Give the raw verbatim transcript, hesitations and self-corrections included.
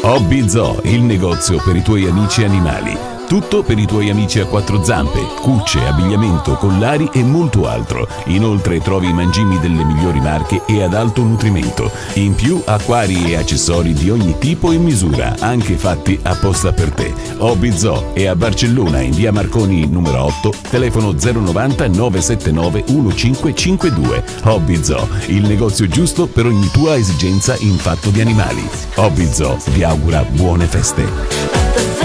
Hobby Zoo, il negozio per i tuoi amici animali. Tutto per i tuoi amici a quattro zampe, cucce, abbigliamento, collari e molto altro. Inoltre trovi i mangimi delle migliori marche e ad alto nutrimento. In più acquari e accessori di ogni tipo e misura, anche fatti apposta per te. Hobby Zoo è a Barcellona in via Marconi numero otto, telefono zero novanta nove sette nove uno cinque cinque due. Hobby Zoo, il negozio giusto per ogni tua esigenza in fatto di animali. Hobby Zoo vi augura buone feste.